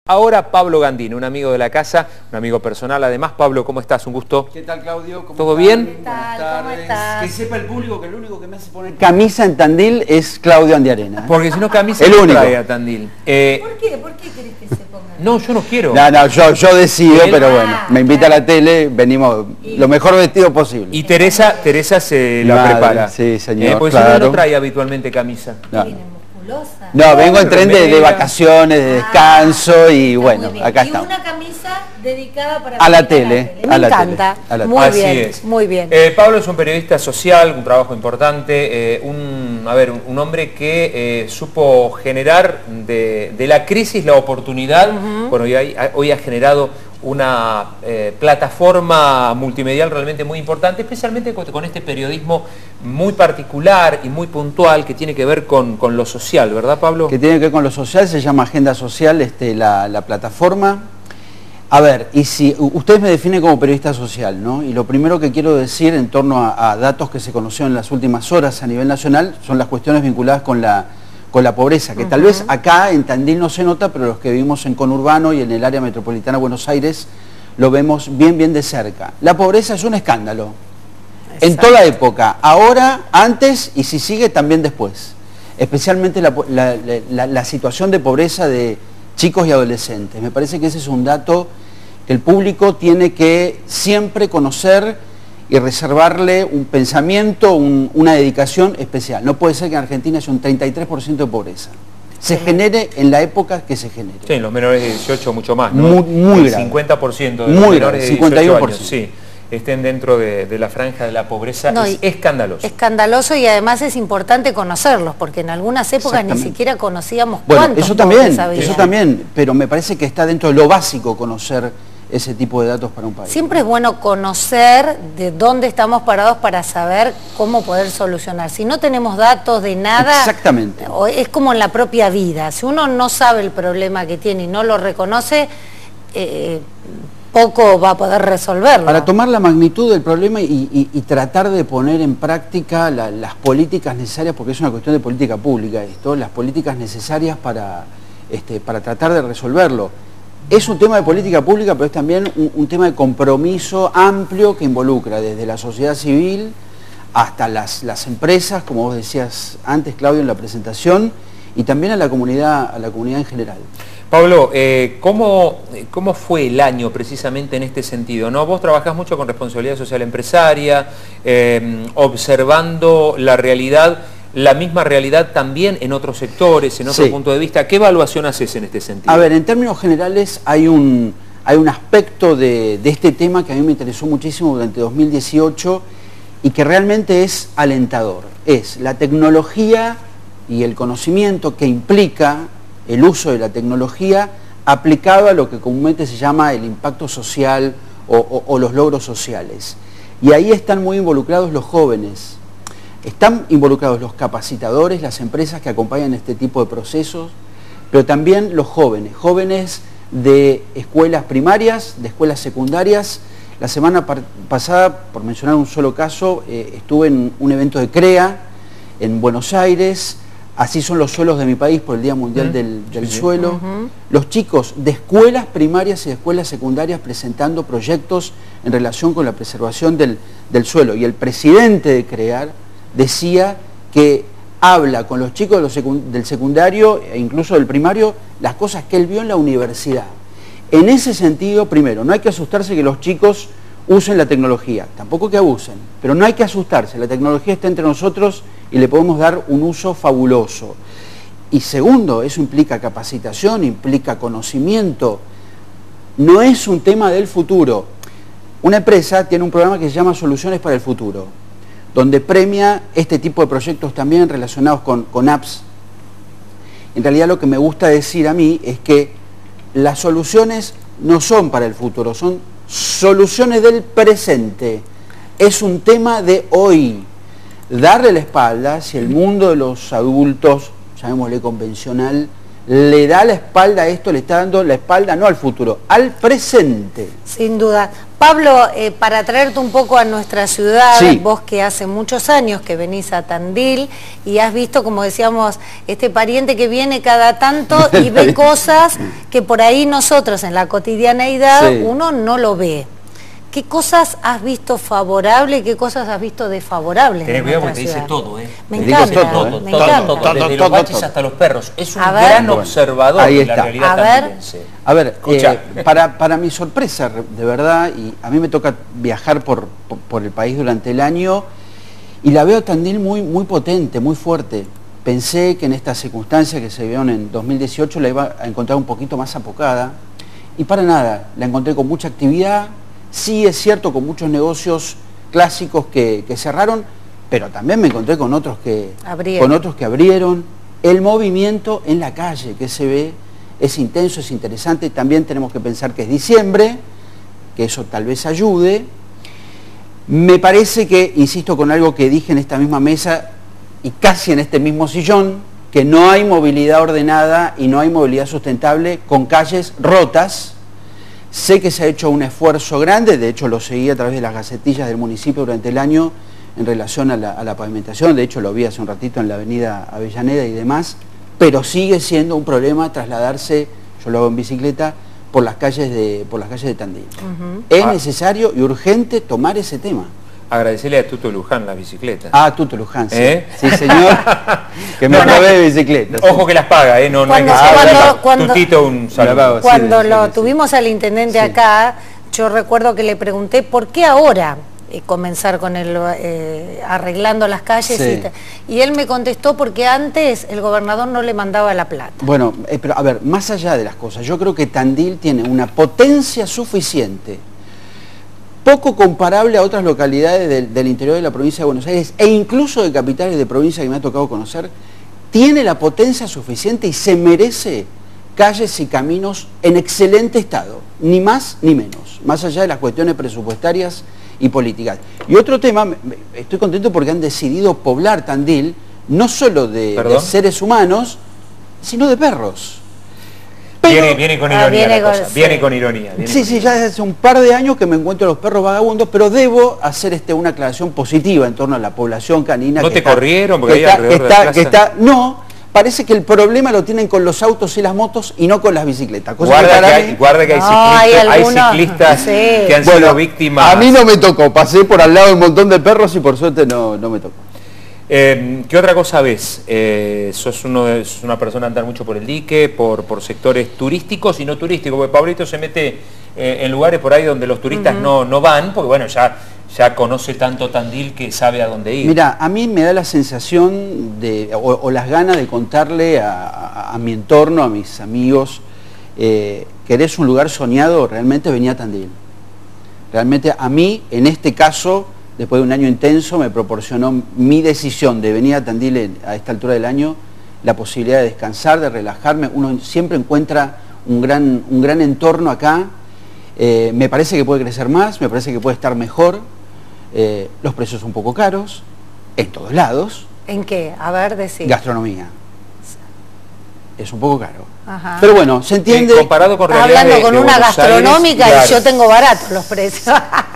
Ahora Pablo Gandini, un amigo de la casa, un amigo personal. Además, Pablo, ¿cómo estás? Un gusto. ¿Qué tal, Claudio? ¿Cómo ¿Todo estás? bien? ¿Qué tal? Buenas tardes. ¿Cómo estás? Que sepa el público que el único que me hace poner camisa en Tandil es Claudio Andiarena. Porque si no, camisa El no único. trae a Tandil. ¿Por qué? ¿Por qué querés que se ponga? No, yo no quiero. No, yo decido, Él- pero bueno, me invita a la tele, venimos lo mejor vestido posible. Y Teresa se la Madre, prepara. sí, señor, Porque si no, claro. no trae habitualmente camisa. No. Viene musculosa. No, vengo en tren de Remera. vacaciones, de descanso y Está bueno, muy bien. acá y estamos. una camisa dedicada para A la salir tele. Me A la encanta. tele, a la Muy Así bien, es. muy bien. Pablo es un periodista social, un trabajo importante, un hombre que supo generar de la crisis la oportunidad. Bueno, y hoy ha generado una plataforma multimedial realmente muy importante, especialmente con este periodismo muy particular y muy puntual que tiene que ver con lo social, ¿verdad, Pablo? Que tiene que ver con lo social, se llama Agenda Social, la plataforma. A ver, y si ustedes me definen como periodista social, ¿no? Y lo primero que quiero decir en torno a datos que se conocieron en las últimas horas a nivel nacional son las cuestiones vinculadas con la pobreza, que tal vez acá en Tandil no se nota, pero los que vivimos en conurbano y en el área metropolitana de Buenos Aires lo vemos bien de cerca. La pobreza es un escándalo. En Exacto. toda época, ahora, antes y si sigue también después. Especialmente la situación de pobreza de chicos y adolescentes. Me parece que ese es un dato que el público tiene que siempre conocer y reservarle un pensamiento, una dedicación especial. No puede ser que en Argentina haya un 33% de pobreza. Se genere en la época que se genere. Sí, en los menores de 18 mucho más, ¿no? Muy El grave. 50% de Muy los grave, menores de 18 51%. años, sí, estén dentro de la franja de la pobreza. No, Es y- escandaloso. Escandaloso, y además es importante conocerlos, porque en algunas épocas ni Exactamente. siquiera conocíamos Bueno, cuántos eso pobres había. también, pero me parece que está dentro de lo básico conocer ese tipo de datos para un país. Siempre es bueno conocer de dónde estamos parados para saber cómo poder solucionar. Si no tenemos datos de nada, Exactamente. es como en la propia vida. Si uno no sabe el problema que tiene y no lo reconoce, poco va a poder resolverlo. Para tomar la magnitud del problema y tratar de poner en práctica las políticas necesarias, porque es una cuestión de política pública esto, las políticas necesarias para tratar de resolverlo. Es un tema de política pública, pero es también un tema de compromiso amplio que involucra desde la sociedad civil hasta las empresas, como vos decías antes, Claudio, en la presentación, y también a la comunidad en general. Pablo, ¿cómo fue el año precisamente en este sentido, ¿no? Vos trabajás mucho con responsabilidad social empresaria, observando la realidad, la misma realidad también en otros sectores, en otro Sí. punto de vista. ¿Qué evaluación haces en este sentido? A ver, en términos generales hay un aspecto de este tema que a mí me interesó muchísimo durante 2018 y que realmente es alentador. Es la tecnología y el conocimiento que implica el uso de la tecnología aplicado a lo que comúnmente se llama el impacto social o los logros sociales. Y ahí están muy involucrados los jóvenes. Están involucrados los capacitadores, las empresas que acompañan este tipo de procesos, pero también los jóvenes de escuelas primarias, de escuelas secundarias. La semana pasada, por mencionar un solo caso, estuve en un evento de CREA en Buenos Aires. Así son los suelos de mi país por el Día Mundial del Suelo. Los chicos de escuelas primarias y de escuelas secundarias presentando proyectos en relación con la preservación del suelo. Y el presidente de CREAR decía que habla con los chicos del secundario e incluso del primario las cosas que él vio en la universidad. En ese sentido, primero, no hay que asustarse que los chicos usen la tecnología, tampoco que abusen, pero no hay que asustarse, la tecnología está entre nosotros y le podemos dar un uso fabuloso. Y segundo, eso implica capacitación, implica conocimiento, no es un tema del futuro. Una empresa tiene un programa que se llama Soluciones para el Futuro, donde premia este tipo de proyectos también relacionados con apps. En realidad lo que me gusta decir a mí es que las soluciones no son para el futuro, son soluciones del presente. Es un tema de hoy. Darle la espalda si el mundo de los adultos, llamémosle convencional, le da la espalda a esto, le está dando la espalda no al futuro, al presente. Sin duda. Pablo, para traerte un poco a nuestra ciudad, Sí. vos que hace muchos años que venís a Tandil y has visto, como decíamos, este pariente que viene cada tanto y ve cosas que por ahí nosotros en la cotidianeidad Sí. uno no lo ve. ¿Qué cosas has visto favorables y qué cosas has visto desfavorables? Tenés en cuidado nuestra porque te dice ciudad? todo, ¿eh? Me Te digo encanta, todo, me todo, encanta. todo, desde los baches hasta los perros. Es un A ver. gran Bueno, observador ahí de la está. realidad A ver. tandilense. A ver, Escucha. para mi sorpresa, de verdad, y a mí me toca viajar por el país durante el año, y la veo Tandil muy potente, muy fuerte. Pensé que en estas circunstancias que se vieron en 2018 la iba a encontrar un poquito más apocada, y para nada, la encontré con mucha actividad. Sí, es cierto, con muchos negocios clásicos que cerraron, pero también me encontré con otros que abrieron. El movimiento en la calle que se ve es intenso, es interesante. También tenemos que pensar que es diciembre, que eso tal vez ayude. Me parece que, insisto con algo que dije en esta misma mesa y casi en este mismo sillón, que no hay movilidad ordenada y no hay movilidad sustentable con calles rotas. Sé que se ha hecho un esfuerzo grande, de hecho lo seguí a través de las gacetillas del municipio durante el año en relación a la pavimentación, de hecho lo vi hace un ratito en la avenida Avellaneda y demás, pero sigue siendo un problema trasladarse, yo lo hago en bicicleta, por las calles de Tandil. Es necesario y urgente tomar ese tema. Agradecerle a Tuto Luján la bicicleta. Ah, Tuto Luján, sí. ¿Eh? Sí, señor, que me provee bicicleta. Ojo que las paga, ¿eh? No hay que Cuando- Tutito un saludo. Cuando sí, lo sí. tuvimos al intendente Sí. acá, yo recuerdo que le pregunté por qué ahora comenzar con el arreglando las calles Sí. y él me contestó porque antes el gobernador no le mandaba la plata. Bueno, pero a ver, más allá de las cosas, yo creo que Tandil tiene una potencia suficiente, poco comparable a otras localidades del interior de la provincia de Buenos Aires e incluso de capitales de provincia que me ha tocado conocer, tiene la potencia suficiente y se merece calles y caminos en excelente estado, ni más ni menos, más allá de las cuestiones presupuestarias y políticas. Y otro tema, estoy contento porque han decidido poblar Tandil no solo de seres humanos, sino de perros. Viene con ironía la cosa, viene con ironía. Sí, ya desde hace un par de años que me encuentro los perros vagabundos, pero debo hacer una aclaración positiva en torno a la población canina. ¿No te corrieron? Porque No, parece que el problema lo tienen con los autos y las motos y no con las bicicletas. Guarda que hay ciclistas que han sido víctimas. A mí no me tocó, pasé por al lado de un montón de perros y por suerte no me tocó. ¿Qué otra cosa ves? Sos una persona a andar mucho por el dique, por sectores turísticos y no turísticos, porque Pablito se mete en lugares por ahí donde los turistas no van, porque bueno, ya conoce tanto Tandil que sabe a dónde ir. Mira, a mí me da la sensación o las ganas de contarle a mi entorno, a mis amigos, que eres un lugar soñado, realmente venía a Tandil. Realmente a mí, en este caso, después de un año intenso, me proporcionó mi decisión de venir a Tandil a esta altura del año, la posibilidad de descansar, de relajarme. Uno siempre encuentra un gran entorno acá. Me parece que puede crecer más, me parece que puede estar mejor. Los precios son un poco caros, en todos lados. ¿En qué? A ver, decir. Gastronomía. Es un poco caro. Ajá. Pero bueno, se entiende. Comparado con Estás hablando con una Buenos gastronómica Aires, y yo tengo baratos los precios.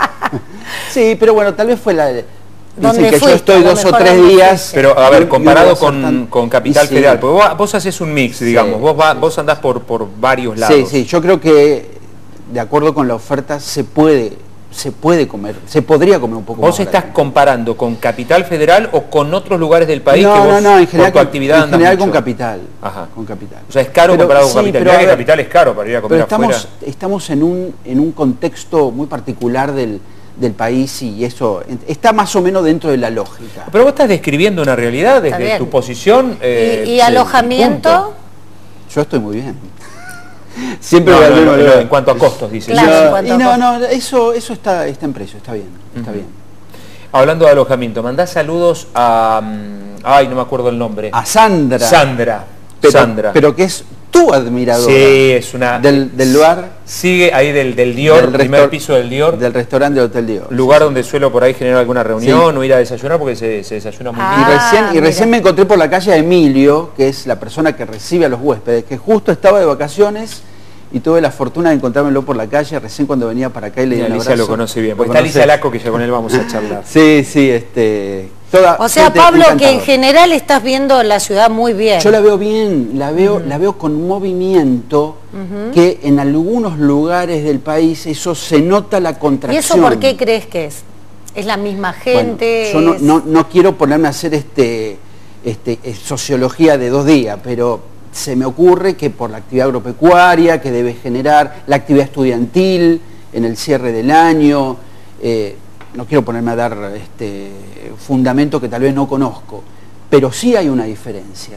Sí, pero bueno, tal vez fue la... Dicen ¿Dónde que fuiste? yo estoy A lo 2 o mejor 3 ¿dónde días... fuiste? Pero a ver, comparado yo no voy a ser con Capital sí. Federal, porque vos haces un mix, digamos, vos andás por varios lados. Sí, yo creo que de acuerdo con la oferta se podría comer un poco más. ¿Vos estás comparando con Capital Federal o con otros lugares del país que vos, en general, por tu actividad en general andas con mucho? Capital. Ajá. Con Capital. O sea, es caro comparado con Capital. Mirá que Capital es caro para ir a comer pero afuera. estamos en un contexto muy particular del país y eso está más o menos dentro de la lógica. Pero vos estás describiendo una realidad desde tu posición. ¿Y alojamiento? Punto. Yo estoy muy bien. Siempre en cuanto a costos, dice. Claro, eso está en precio, está bien, está bien. Hablando de alojamiento, mandás saludos a... ay, no me acuerdo el nombre. A Sandra. Sandra. Pero que es tu admiradora. Sí, es una... Del lugar. Sigue ahí del Dior, del primer piso del Dior. Del restaurante del Hotel Dior. Lugar donde suelo por ahí generar alguna reunión o ir a desayunar porque se desayuna muy bien. Y recién me encontré por la calle a Emilio, que es la persona que recibe a los huéspedes, que justo estaba de vacaciones y tuve la fortuna de encontrármelo por la calle recién cuando venía para acá y le di un abrazo. Alicia lo conoce bien, porque está Alicia Laco, que ya con él vamos a charlar. Sí, o sea, Pablo, que en general estás viendo la ciudad muy bien. Yo la veo bien, la veo con movimiento, que en algunos lugares del país eso se nota la contracción. ¿Y eso por qué crees que es? ¿Es la misma gente? Bueno, yo no quiero ponerme a hacer sociología de 2 días, pero se me ocurre que por la actividad agropecuaria que debe generar, la actividad estudiantil en el cierre del año, no quiero ponerme a dar fundamento que tal vez no conozco, pero sí hay una diferencia,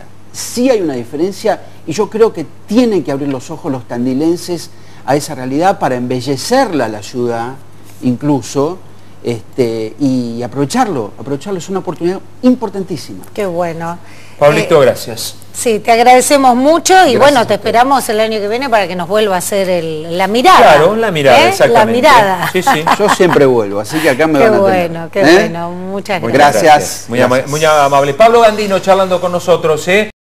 y yo creo que tienen que abrir los ojos los tandilenses a esa realidad para embellecerla la ciudad, incluso, y aprovecharlo es una oportunidad importantísima. Qué bueno. Pablito, gracias. Sí, te agradecemos mucho y bueno, te esperamos el año que viene para que nos vuelva a hacer la mirada. Claro, la mirada, exactamente. La mirada. Sí, sí. Yo siempre vuelvo, así que acá me van a tener. Qué bueno, muchas gracias. Gracias. Muy amable. Pablo Gandino charlando con nosotros,